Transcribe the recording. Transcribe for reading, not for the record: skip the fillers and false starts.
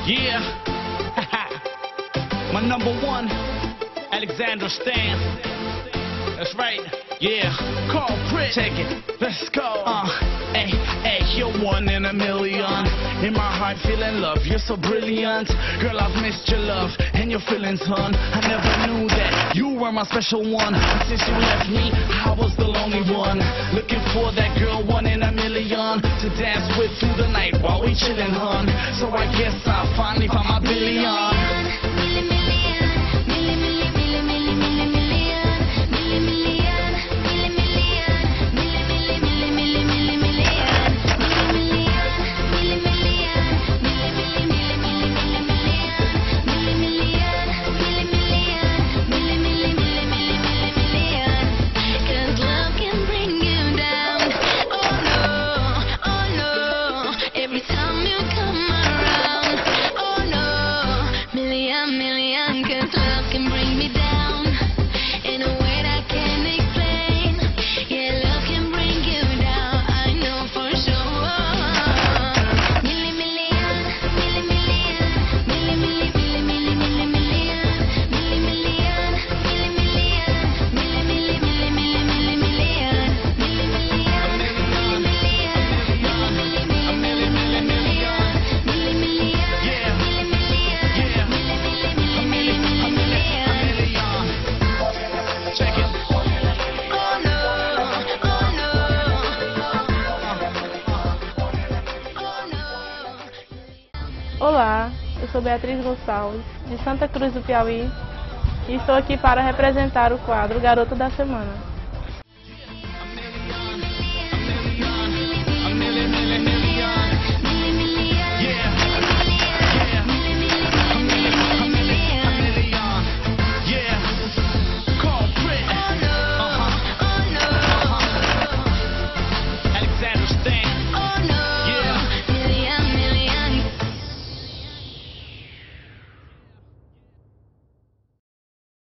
Yeah. My number one, Alexander Stan. That's right. Yeah. Carl Pritt. Take it. Let's go. Hey, you're one in a million. In my heart, feeling love. You're so brilliant. Girl, I've missed your love and your feelings, hun. I never knew that you were my special one. And since you left me, I was the lonely one. Looking for that girl, one in a million, to dance with through the night while we chillin', hun. So I guess I finally found my billion. Olá, eu sou Beatriz Gonçalves, de Santa Cruz do Piauí, e estou aqui para representar o quadro Garota da Semana.